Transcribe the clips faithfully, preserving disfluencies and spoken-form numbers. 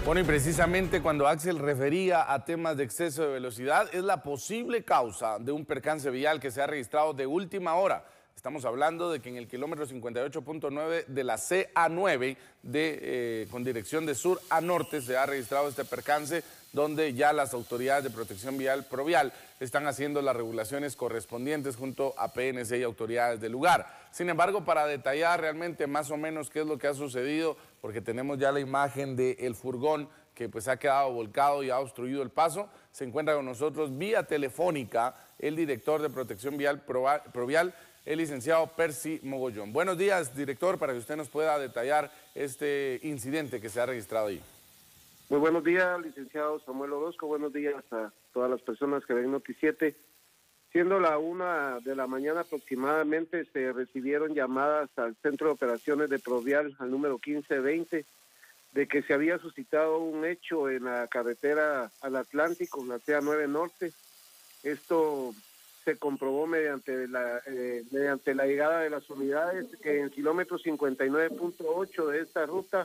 Bueno, y precisamente cuando Axel refería a temas de exceso de velocidad, es la posible causa de un percance vial que se ha registrado de última hora. Estamos hablando de que en el kilómetro cincuenta y ocho punto nueve de la C A nueve, de, eh, con dirección de sur a norte, se ha registrado este percance, donde ya las autoridades de protección vial Provial están haciendo las regulaciones correspondientes junto a P N C y autoridades del lugar. Sin embargo, para detallar realmente más o menos qué es lo que ha sucedido, porque tenemos ya la imagen del furgón que pues ha quedado volcado y ha obstruido el paso, se encuentra con nosotros vía telefónica el director de protección vial Provial, el licenciado Percy Mogollón. Buenos días, director, para que usted nos pueda detallar este incidente que se ha registrado ahí. Muy buenos días, licenciado Samuel Orozco. Buenos días a todas las personas que ven Noti siete. Siendo la una de la mañana aproximadamente, se recibieron llamadas al Centro de Operaciones de Provial, al número quince veinte, de que se había suscitado un hecho en la carretera al Atlántico, la C A nueve Norte. Esto se comprobó mediante la eh, mediante la llegada de las unidades, que en el kilómetro cincuenta y nueve punto ocho de esta ruta,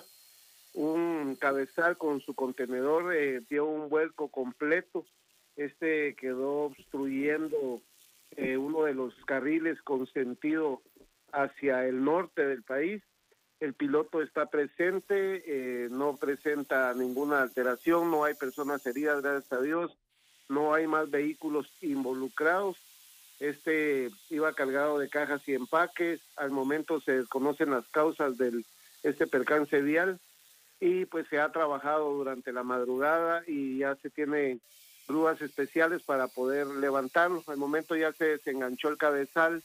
un cabezal con su contenedor eh, dio un vuelco completo. Este quedó obstruyendo eh, uno de los carriles con sentido hacia el norte del país. El piloto está presente, eh, no presenta ninguna alteración, no hay personas heridas, gracias a Dios, no hay más vehículos involucrados. Este iba cargado de cajas y empaques. Al momento se desconocen las causas de este percance vial y pues se ha trabajado durante la madrugada y ya se tiene grúas especiales para poder levantarlo. Al momento ya se desenganchó el cabezal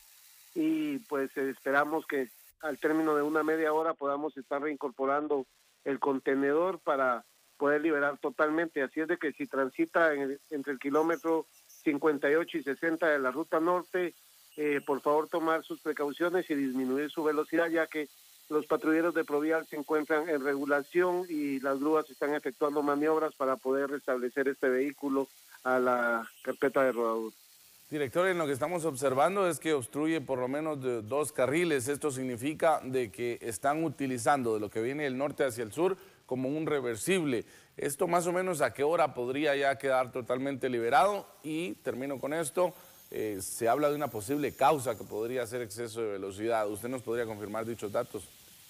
y pues esperamos que al término de una media hora podamos estar reincorporando el contenedor para poder liberar totalmente. Así es de que si transita en el, entre el kilómetro cincuenta y ocho y sesenta de la ruta norte, eh, por favor tomar sus precauciones y disminuir su velocidad, ya que los patrulleros de Provial se encuentran en regulación y las grúas están efectuando maniobras para poder restablecer este vehículo a la carpeta de rodadura. Director, en lo que estamos observando es que obstruye por lo menos de dos carriles. Esto significa de que están utilizando de lo que viene del norte hacia el sur como un reversible. ¿Esto más o menos a qué hora podría ya quedar totalmente liberado? Y termino con esto, eh, se habla de una posible causa que podría ser exceso de velocidad. ¿Usted nos podría confirmar dichos datos?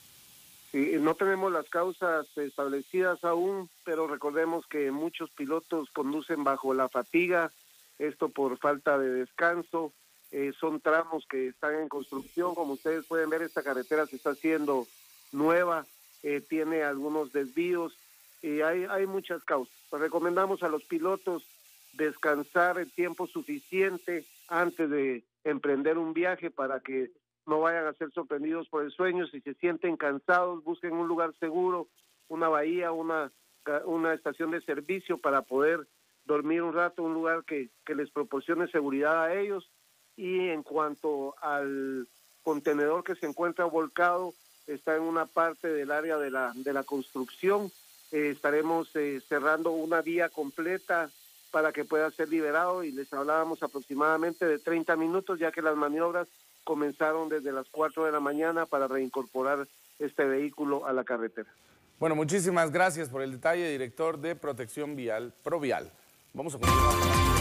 Sí, no tenemos las causas establecidas aún, pero recordemos que muchos pilotos conducen bajo la fatiga, esto por falta de descanso. Eh, son tramos que están en construcción. Como ustedes pueden ver, esta carretera se está haciendo nueva, eh, tiene algunos desvíos y hay, hay muchas causas. Pues recomendamos a los pilotos descansar el tiempo suficiente antes de emprender un viaje para que no vayan a ser sorprendidos por el sueño. Si se sienten cansados, busquen un lugar seguro, una bahía, una, una estación de servicio para poder dormir un rato, un lugar que, que les proporcione seguridad a ellos. Y en cuanto al contenedor que se encuentra volcado, está en una parte del área de la, de la construcción. Eh, estaremos eh, cerrando una vía completa para que pueda ser liberado y les hablábamos aproximadamente de treinta minutos, ya que las maniobras comenzaron desde las cuatro de la mañana para reincorporar este vehículo a la carretera. Bueno, muchísimas gracias por el detalle, director de Protección Vial Provial. Vamos a continuar.